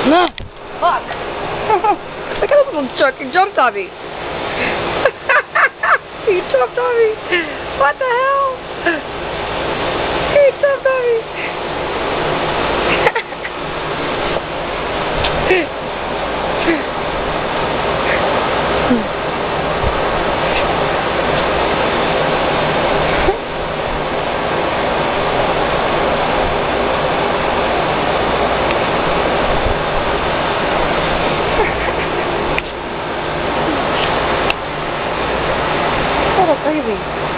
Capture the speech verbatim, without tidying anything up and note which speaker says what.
Speaker 1: No. Fuck. Look at this little jerk. He jumped on me. He jumped on me. What the hell? He jumped on me. Crazy.